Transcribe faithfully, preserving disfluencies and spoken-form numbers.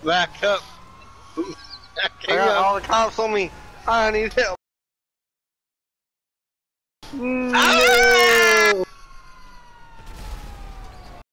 Back up. I got all the cops on me. I need help.